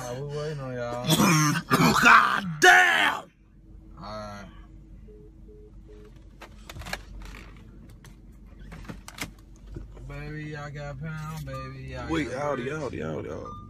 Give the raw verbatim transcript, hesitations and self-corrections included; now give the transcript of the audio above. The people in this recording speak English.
Alright, we waiting on y'all. God damn! Alright. Baby, I got pound, baby. I Wait, got Audi, Audi, Audi, Audi.